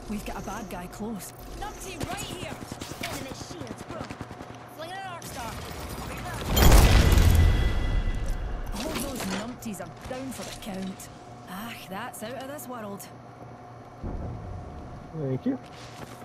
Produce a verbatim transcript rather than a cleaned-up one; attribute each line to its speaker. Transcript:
Speaker 1: We've got a bad guy close.
Speaker 2: Numpty right here! Enemy shields broken. Fling an arc star.
Speaker 1: All those numpties are down for the count. Ah, that's out of this world.
Speaker 3: Thank you.